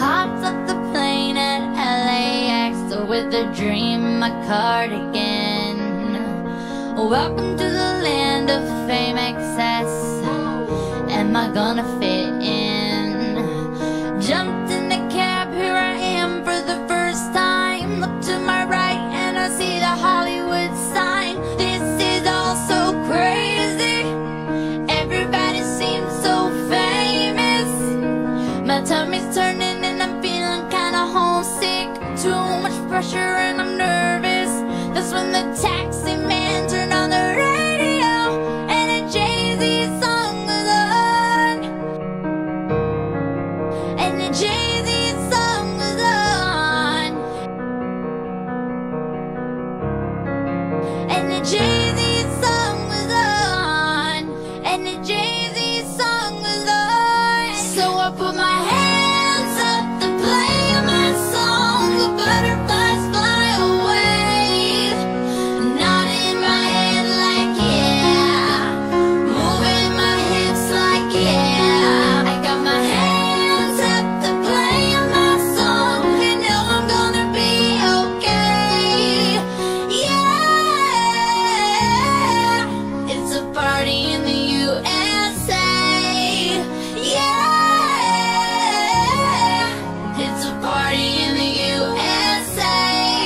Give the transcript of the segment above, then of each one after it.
hopped up the plane at LAX with a dream, my cardigan. Welcome to the land of fame excess. Am I gonna fit in? Jumped in the cab, here I am for the first time. Look to my right and I see the Hollywood sign. This is all so crazy. Everybody seems so famous. My tummy's turning and I'm feeling kinda homesick. Too much pressure and I'm nervous. That's when the taxi man turned on the radio and a Jay-Z song was on. And the Jay-Z song was on. And the Jay-Z song was on. And the Jay-Z song was on. So I put my hands up to play my song. The butterflies fly away. Nodding my head like yeah. Moving my hips like yeah. I got my hands up to play my song. You know I'm gonna be okay. Yeah. It's a party in the USA. Yeah. It's a party in the USA.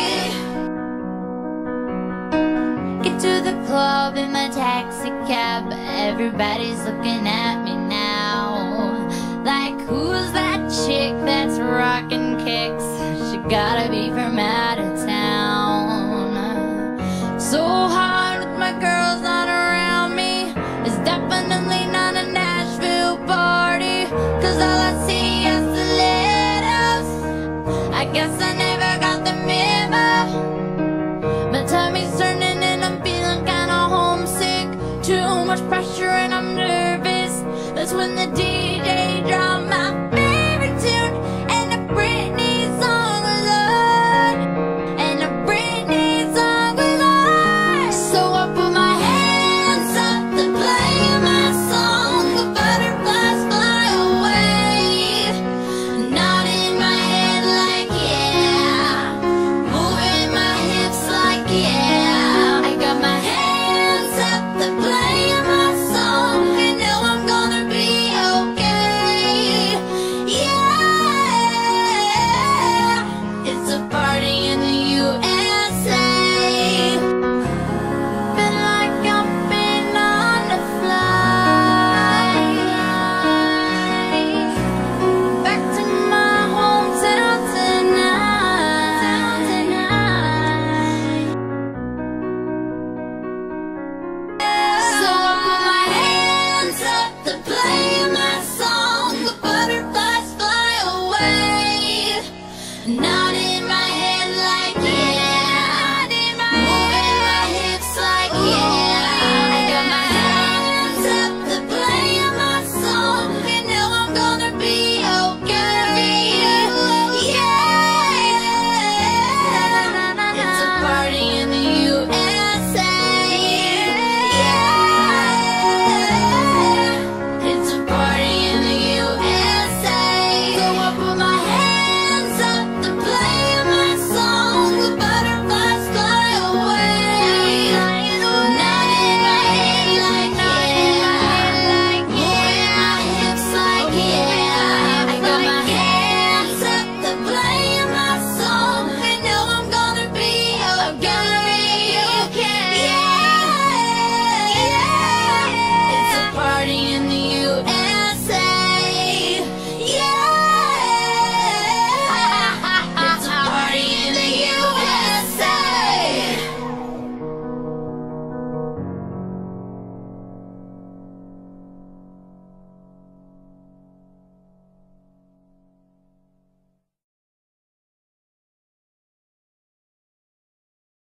Get to the club in my taxi cab. Everybody's looking at me now. Like, who's that chick that's rocking kicks? She gotta be from out of town. So hard with my girls not around me. It's definitely not a Nashville party. Cause all I see is the letters. I guess I never got the memo. My tummy's turning and I'm feeling kinda homesick. Too much pressure and I'm nervous. That's when the DJ dropped my favorite tune. And the Britney song was on. And the Britney song was on. So I put my hands up to play my song. The butterflies fly away. Nodding my head like yeah. Moving my hips like yeah. I got my hands up to play my song. You know I'm gonna be okay. Yeah. It's a party in the USA. Been like I've been on a flight back to my hometown tonight. So I put my hands up to play my song. The butterflies fly away. Now